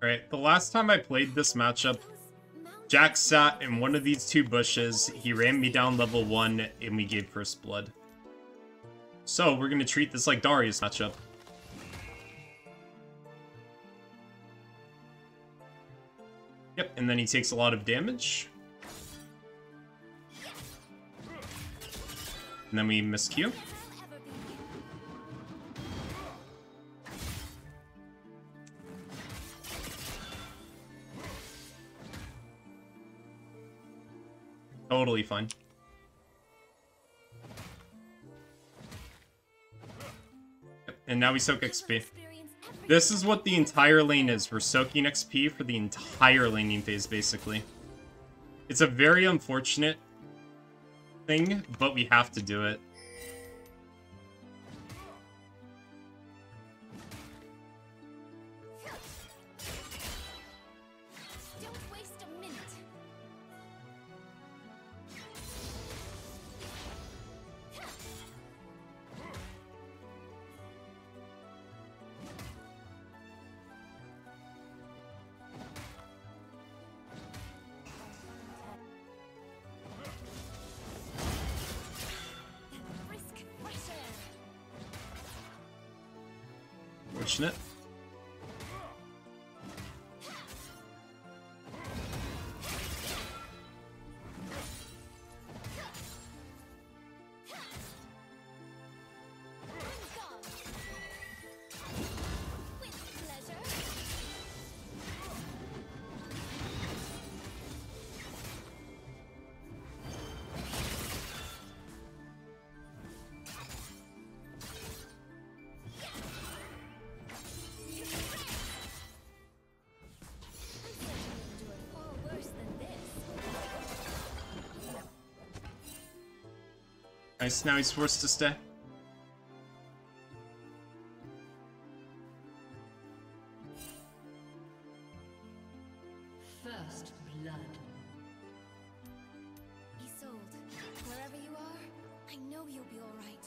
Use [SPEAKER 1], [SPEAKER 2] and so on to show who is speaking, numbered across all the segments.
[SPEAKER 1] Alright, the last time I played this matchup, Jax sat in one of these two bushes, he ran me down level 1, and we gave first blood. So, we're gonna treat this like Darius matchup. Yep, and then he takes a lot of damage. And then we miss Q. Totally fine. Yep, and now we soak XP. This is what the entire lane is. We're soaking XP for the entire laning phase, basically. It's a very unfortunate thing, but we have to do it. Fortunate. Nice, now he's forced to stay.
[SPEAKER 2] First blood.
[SPEAKER 3] Isolde, wherever you are, I know you'll be all right.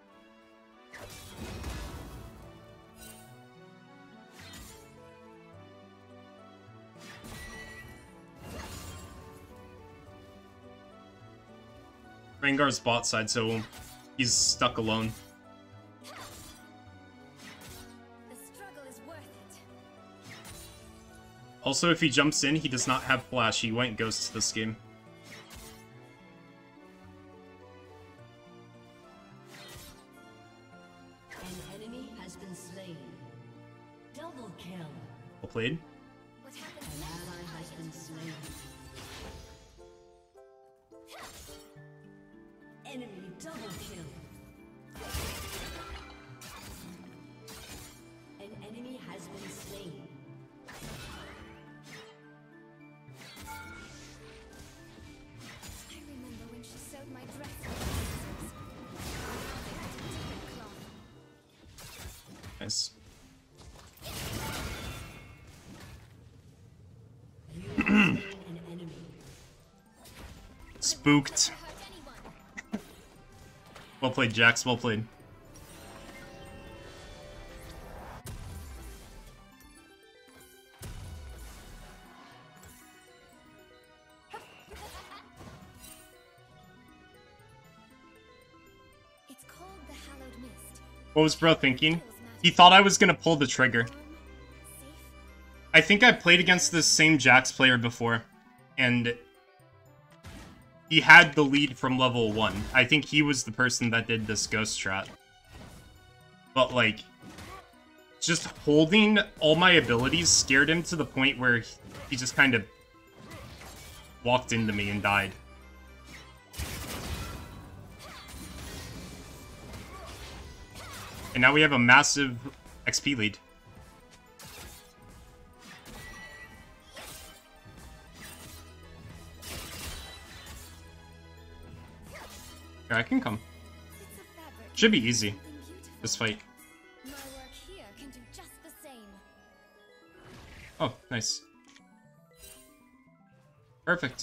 [SPEAKER 1] Rengar's bot side, so he's stuck alone.
[SPEAKER 3] The struggle is worth it.
[SPEAKER 1] Also, if he jumps in, he does not have flash. He went ghost this game.
[SPEAKER 2] An enemy has been slain. Double kill.
[SPEAKER 1] Well played.
[SPEAKER 3] What happens
[SPEAKER 2] An
[SPEAKER 3] next?
[SPEAKER 2] ally has been slain. Enemy double kill. An enemy has been slain.
[SPEAKER 3] I remember when she sewed my dress with scissors. Different cloth.
[SPEAKER 1] Nice.
[SPEAKER 2] You have slain an enemy.
[SPEAKER 1] Spooked.
[SPEAKER 3] Hurt anyone.
[SPEAKER 1] Well played, Jax. Well played.
[SPEAKER 3] It's called the Hallowed Mist.
[SPEAKER 1] What was bro thinking? He thought I was gonna pull the trigger.
[SPEAKER 3] Safe.
[SPEAKER 1] I think I played against this same Jax player before, and he had the lead from level 1. I think he was the person that did this ghost strat. But, like, just holding all my abilities scared him to the point where he just kind of walked into me and died. And now we have a massive XP lead. Here, I can come.
[SPEAKER 3] It's a fabric.
[SPEAKER 1] Should be easy,
[SPEAKER 3] Something beautiful.
[SPEAKER 1] this fight.
[SPEAKER 3] My work here can do just the same.
[SPEAKER 1] Oh, nice. Perfect.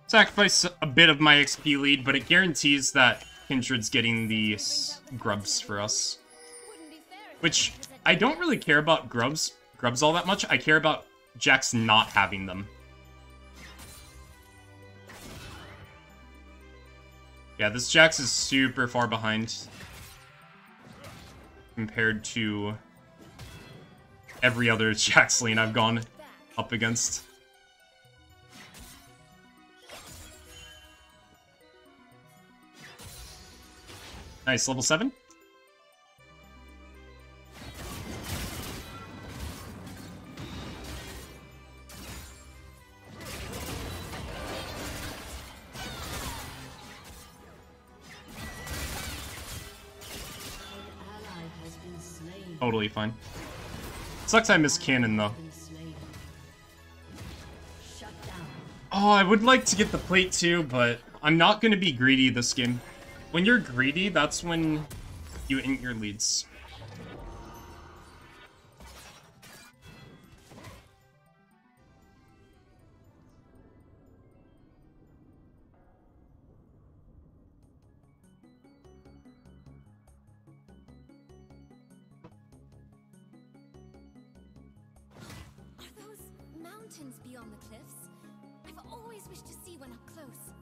[SPEAKER 1] Sacrifice a bit of my XP lead, but it guarantees that Kindred's getting the grubs for us.
[SPEAKER 3] Wouldn't be fair if
[SPEAKER 1] Which,
[SPEAKER 3] I was
[SPEAKER 1] I don't really care about grubs all that much. I care about Jax not having them. Yeah, this Jax is super far behind compared to every other Jax lane I've gone up against. Nice, level 7. Totally fine. Sucks I missed Cannon, though. Oh, I would like to get the plate too, but I'm not going to be greedy this game. When you're greedy, that's when you int your leads.
[SPEAKER 3] Are those mountains beyond the cliffs? I've always wished to see one up close.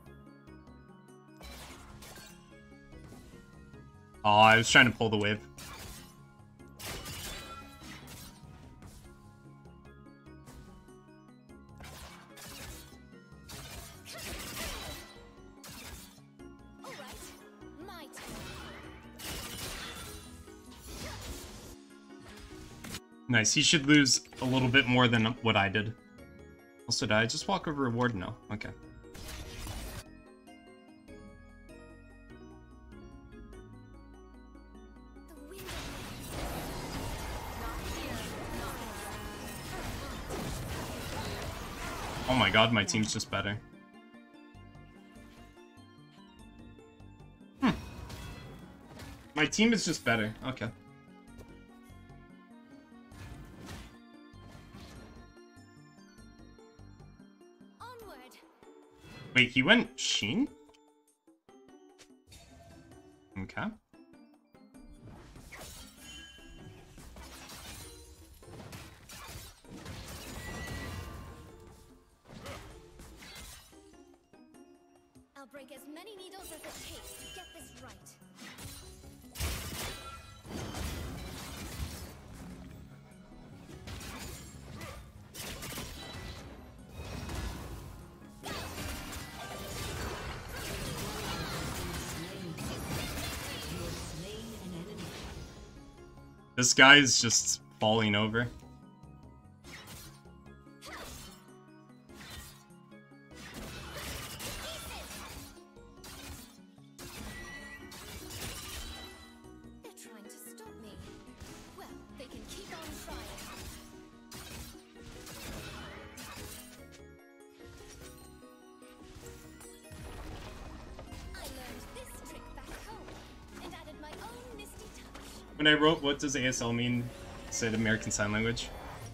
[SPEAKER 1] Oh, I was trying to pull the wave.
[SPEAKER 3] All right, my turn.
[SPEAKER 1] Nice, he should lose a little bit more than what I did. Also, did I just walk over a ward? No. Okay.
[SPEAKER 3] The wind.
[SPEAKER 1] Oh my god, my team's just better. My team is just better. Okay.
[SPEAKER 3] Onward.
[SPEAKER 1] Wait, he went Sheen? Okay.
[SPEAKER 3] I'll break as many needles as it takes to get this right.
[SPEAKER 1] This guy is just falling over.
[SPEAKER 3] They're trying to stop me. Well, they can keep on trying. I learned this trick back home and added my own misty touch.
[SPEAKER 1] When I wrote what does ASL mean, I said American Sign Language.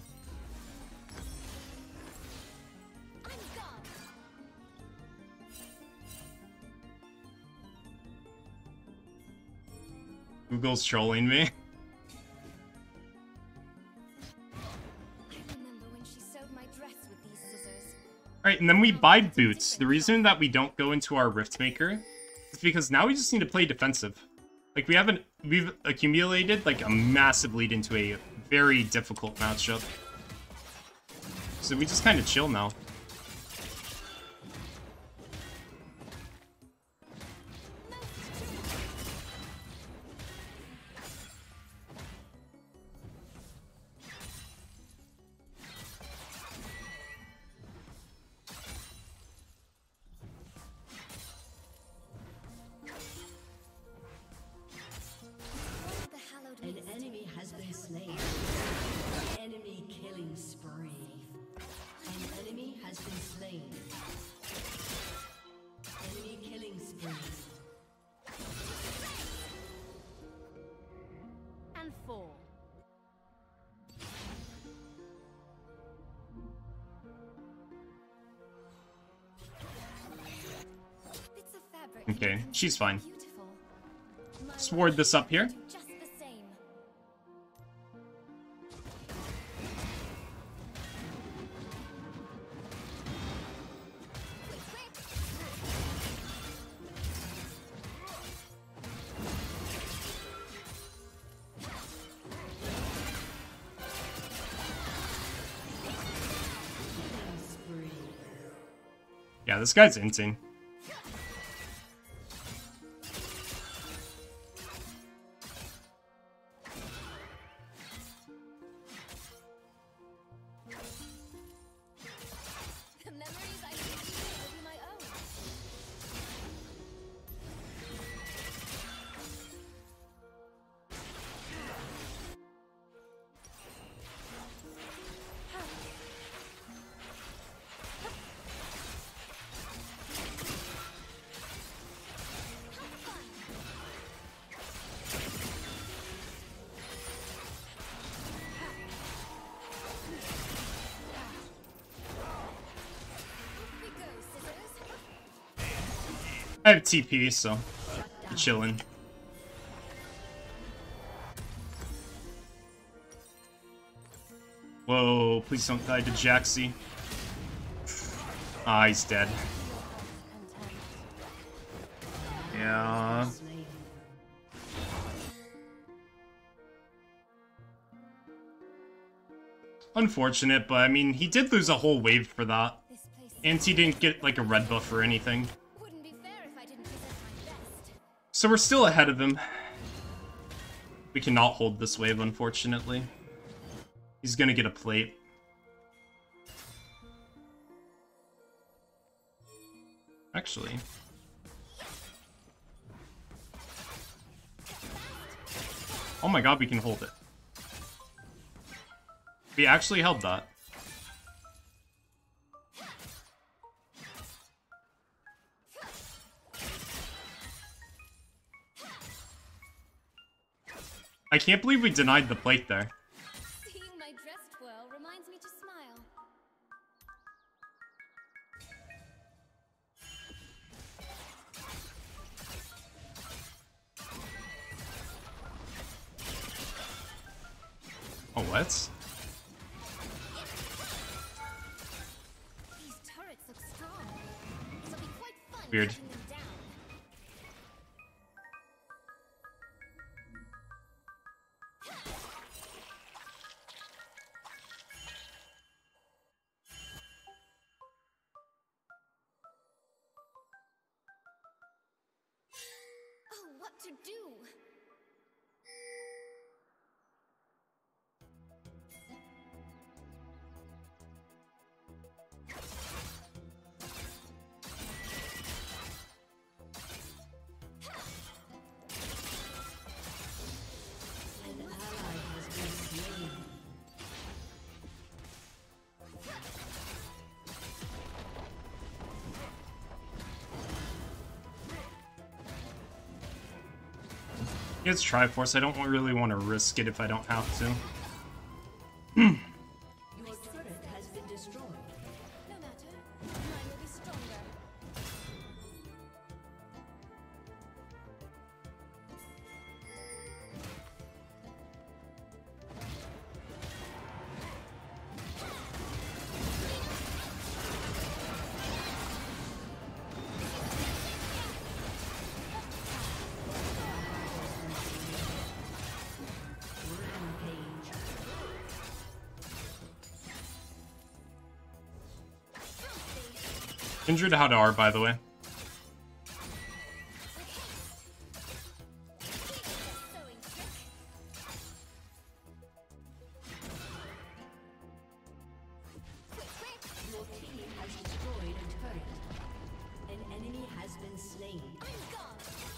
[SPEAKER 3] I'm gone.
[SPEAKER 1] Google's trolling me.
[SPEAKER 3] I remember when she sewed my dress with these scissors.
[SPEAKER 1] Alright, and then we buy boots. The reason that we don't go into our Rift Maker is because now we just need to play defensive. Like, we've accumulated, like, a massive lead into a very difficult matchup. So we just kind of chill now.
[SPEAKER 3] The hallowed
[SPEAKER 2] An
[SPEAKER 3] mist.
[SPEAKER 2] enemy has been slain. Enemy killing spree. An enemy has been slain. Enemy killing spree.
[SPEAKER 3] And 4.
[SPEAKER 1] Okay, she's fine.
[SPEAKER 3] Beautiful. My
[SPEAKER 1] Let's ward this up here.
[SPEAKER 3] do just the same.
[SPEAKER 1] Yeah, this guy's insane.
[SPEAKER 3] The memories I create will be my own. We go, scissors.
[SPEAKER 1] I have TP, so I'm chilling. Whoa, please don't die to Jaxi. Ah, he's dead. Yeah. Unfortunate, but I mean, he did lose a whole wave for that.
[SPEAKER 3] This place
[SPEAKER 1] And he didn't get like a red buff or anything.
[SPEAKER 3] wouldn't be fair if I didn't present my best.
[SPEAKER 1] So we're still ahead of him. We cannot hold this wave, unfortunately. He's gonna get a plate. Actually. Oh my god, we can hold it. We actually held that. I can't believe we denied the plate there.
[SPEAKER 3] Seeing my dress twirl reminds me to smile.
[SPEAKER 1] Oh, what?
[SPEAKER 3] These turrets look strong. It'll be quite fun
[SPEAKER 1] Weird.
[SPEAKER 3] taking them down. Oh, what to do?
[SPEAKER 1] He has Triforce. I don't really want to risk it if I don't have to.
[SPEAKER 2] Your turret has been destroyed.
[SPEAKER 3] No matter. Mine will be stronger.
[SPEAKER 1] Kindred had R, by the way.
[SPEAKER 3] Sewing trick. Quick, quick.
[SPEAKER 2] Your team has destroyed a turret. An enemy has been slain.
[SPEAKER 3] I'm gone.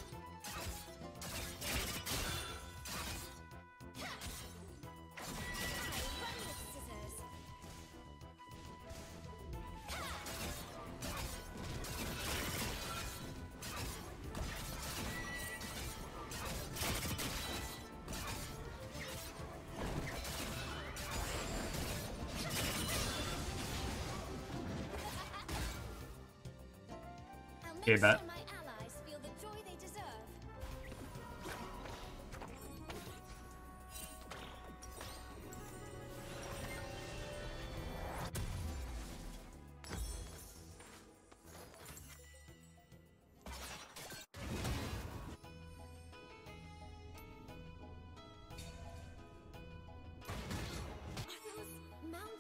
[SPEAKER 3] I run with scissors. I'll make
[SPEAKER 1] Okay, bet.
[SPEAKER 3] sure my allies feel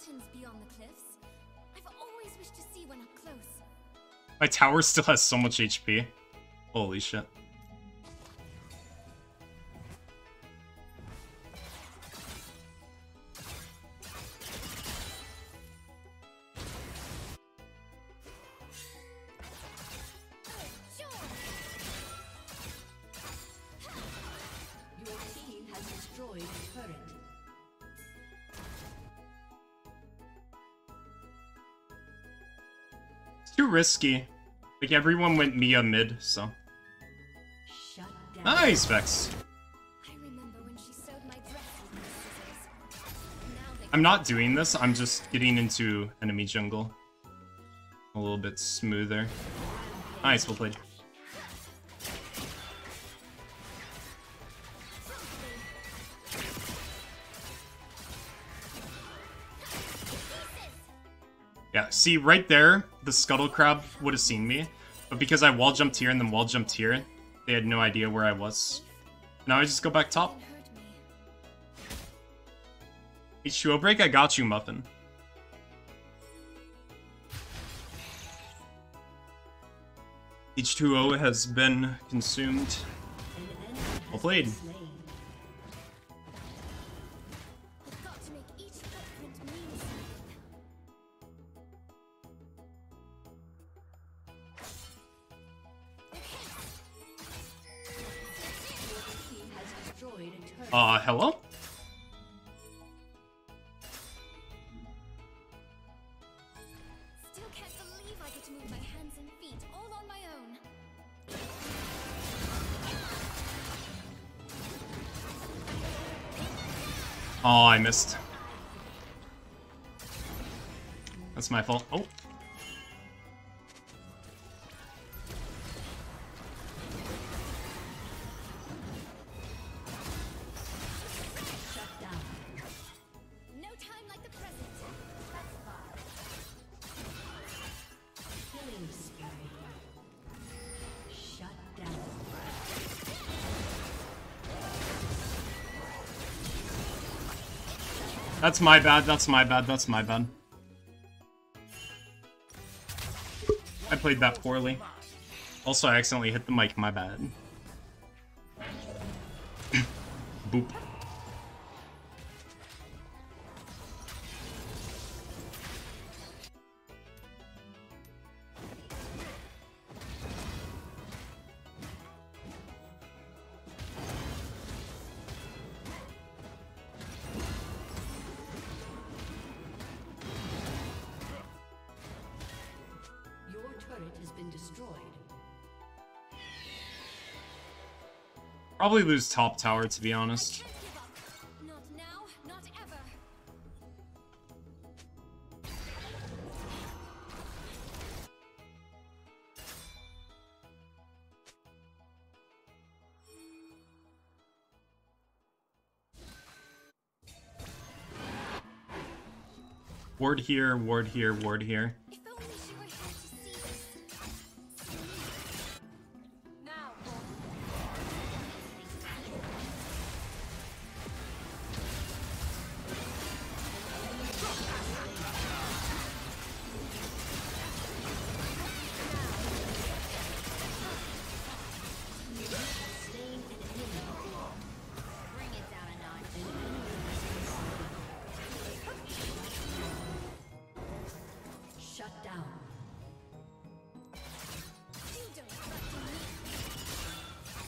[SPEAKER 3] mountains beyond the cliffs. I've always wished to see one up close.
[SPEAKER 1] My tower still has so much HP. Holy shit.
[SPEAKER 2] Your team has destroyed a turret.
[SPEAKER 1] It's too risky. Like, everyone went Mia mid, so.
[SPEAKER 2] Shut down.
[SPEAKER 1] Nice, Vex.
[SPEAKER 3] I remember when she sewed my dress with my scissors. Now they
[SPEAKER 1] I'm not doing this, I'm just getting into enemy jungle. A little bit smoother. Nice, well played. Yeah, see, right there, the Scuttle Crab would have seen me. But because I wall jumped here and then wall jumped here, they had no idea where I was. Now I just go back top.
[SPEAKER 3] hurt me.
[SPEAKER 1] H2O break, I got you, Muffin. H2O has been consumed. Well played.
[SPEAKER 2] Slain.
[SPEAKER 3] I've got to make each footprint mean something.
[SPEAKER 2] Team has destroyed a turret.
[SPEAKER 1] Hello?
[SPEAKER 3] Still can't believe I get to move my hands and feet all on my own.
[SPEAKER 1] Oh, I missed. That's my fault. Oh.
[SPEAKER 2] Shut down.
[SPEAKER 3] No time like the present.
[SPEAKER 2] Killing spree. Shut down.
[SPEAKER 1] That's my bad, that's my bad, that's my bad. I played that poorly. Also, I accidentally hit the mic, my bad. Boop.
[SPEAKER 2] Your turret has been destroyed.
[SPEAKER 1] Probably lose top tower, to be honest.
[SPEAKER 3] Can't give up. Not now, not ever.
[SPEAKER 1] Ward here, ward here, ward here.
[SPEAKER 3] If only she were here to see this. Now. Bring it down a notch.
[SPEAKER 2] Shut down.
[SPEAKER 3] You don't threaten me.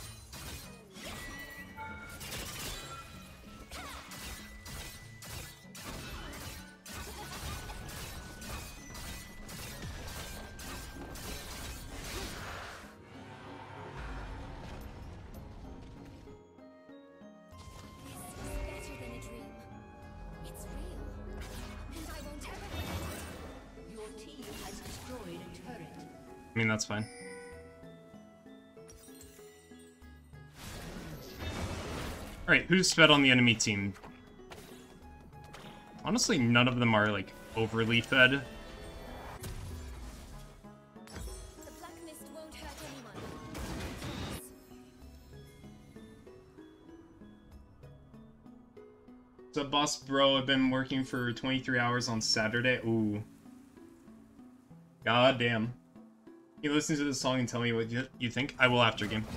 [SPEAKER 3] This is better than a dream. It's real. And I won't ever forget it.
[SPEAKER 2] Your team has destroyed a turret.
[SPEAKER 1] I mean, that's fine. Alright, who's fed on the enemy team? Honestly, none of them are, like, overly fed.
[SPEAKER 3] The black mist won't hurt anyone.
[SPEAKER 1] So, boss bro, I've been working for 23 hours on Saturday. Ooh. God damn. You listen to this song and tell me what you think? I will after game.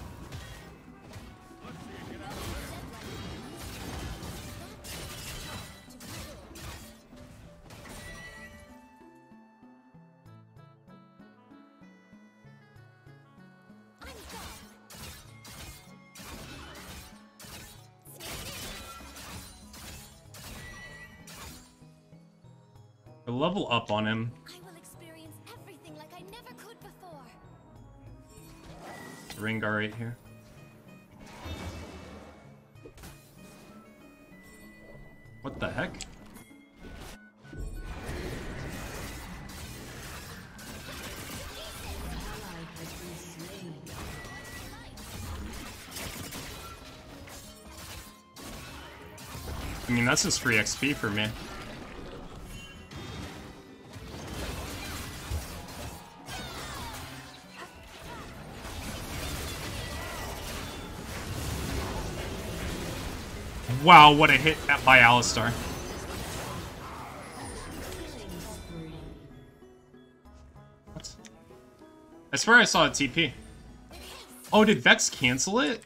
[SPEAKER 1] I'll level up on him.
[SPEAKER 3] I will experience everything like I never could before.
[SPEAKER 1] Rengar right here. What the heck? I mean, that's just free XP for me. Wow, what a hit by Alistar. What? I swear I saw a TP. Oh, did Vex cancel it?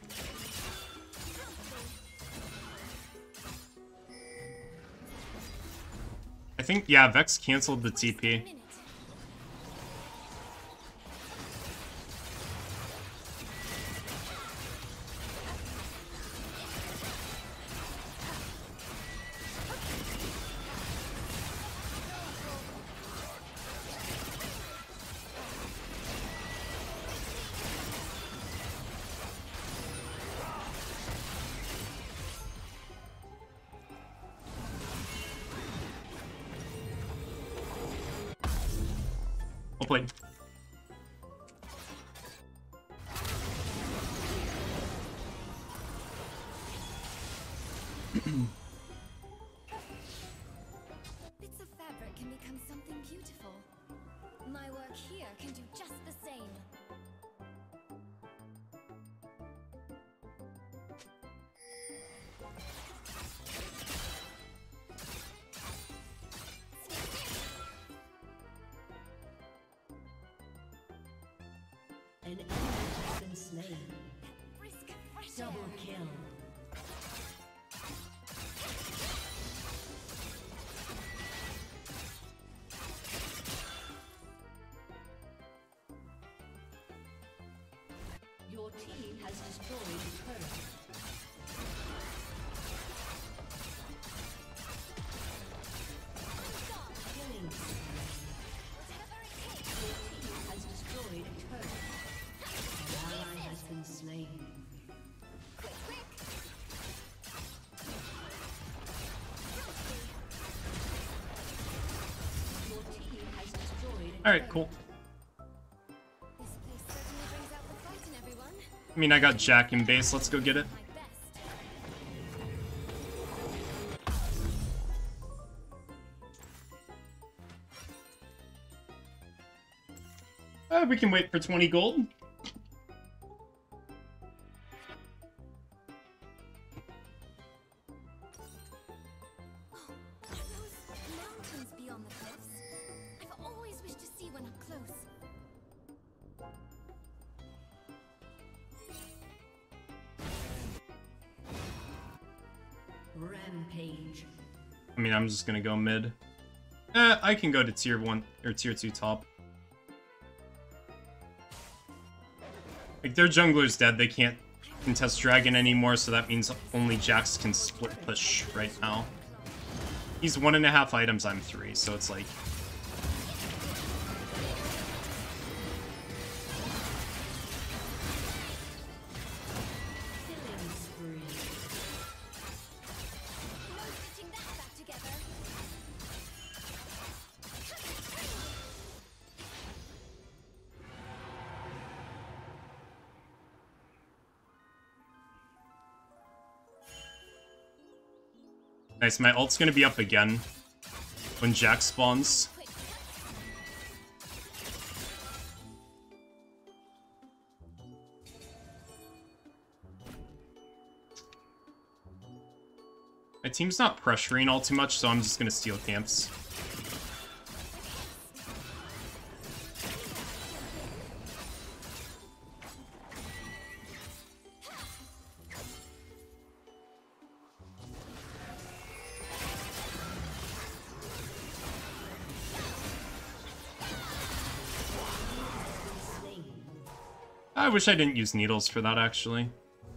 [SPEAKER 1] I think, yeah, Vex canceled the TP. Well played.
[SPEAKER 3] Bits of fabric can become something beautiful. My work here can do just the same.
[SPEAKER 2] An enemy has been slain.
[SPEAKER 3] Brisk fresh
[SPEAKER 2] Double
[SPEAKER 3] air.
[SPEAKER 2] kill. Your team has destroyed a turret. Killing spree.
[SPEAKER 3] Whatever it takes.
[SPEAKER 2] Your team has destroyed a turret. An ally has been slain.
[SPEAKER 3] Quick, quick.
[SPEAKER 2] Your team has destroyed a
[SPEAKER 1] Alright,
[SPEAKER 2] turret.
[SPEAKER 1] cool.
[SPEAKER 3] This place certainly brings out the fight in everyone.
[SPEAKER 1] I mean, I got Jack in base. Let's go get it.
[SPEAKER 3] My best.
[SPEAKER 1] We can wait for 20 gold.
[SPEAKER 3] Are those mountains beyond the cliffs? I've always wished to see one up close.
[SPEAKER 2] Rampage.
[SPEAKER 1] I mean, I'm just gonna go mid. I can go to tier 1 or tier 2 top. Like, their jungler's dead. They can't contest Dragon anymore, so that means only Jax can split push right now. He's 1.5 items, I'm 3, so it's like...
[SPEAKER 2] Killing spree.
[SPEAKER 3] No stitching that back together.
[SPEAKER 1] Nice, my ult's gonna be up again when Jax spawns.
[SPEAKER 3] Quick.
[SPEAKER 1] My team's not pressuring all too much, so I'm just gonna steal camps. I wish I didn't use needles for that, actually.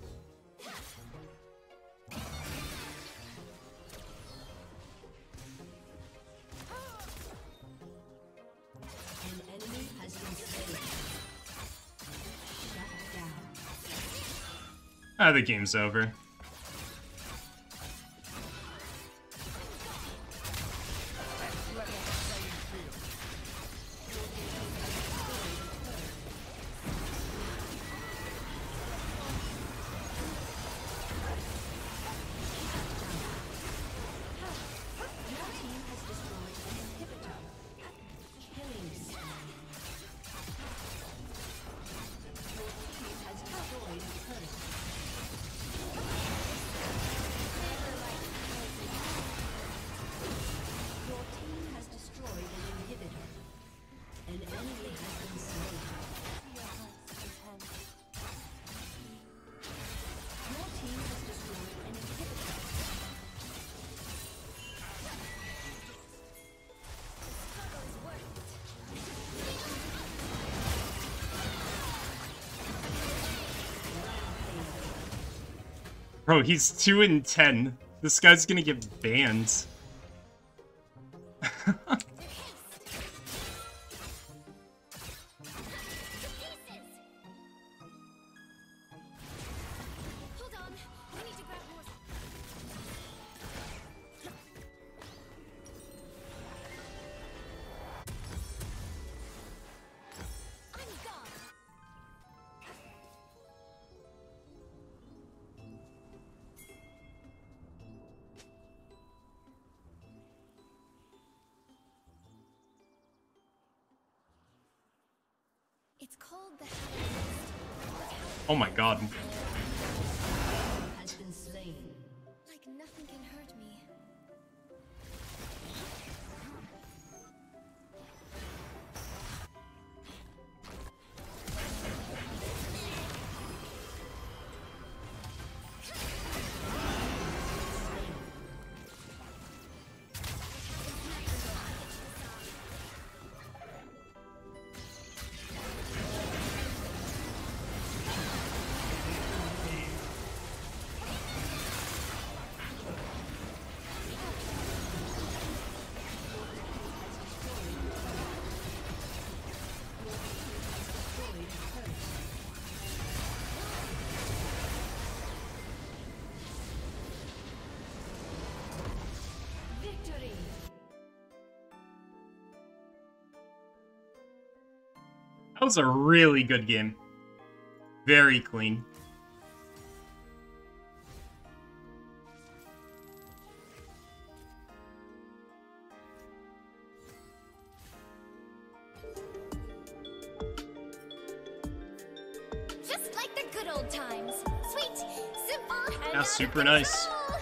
[SPEAKER 1] Ah, the game's over. Bro, he's 2-10. This guy's gonna get banned.
[SPEAKER 3] Hold on. I need to grab more. I'm gone. It's called the
[SPEAKER 1] Oh my god.
[SPEAKER 2] Has been slain.
[SPEAKER 3] like nothing can hurt me.
[SPEAKER 2] Victory.
[SPEAKER 1] That was a really good game. Very clean.
[SPEAKER 3] Just like the good old times. Sweet, simple, and
[SPEAKER 1] Yeah, super nice.
[SPEAKER 3] out of control.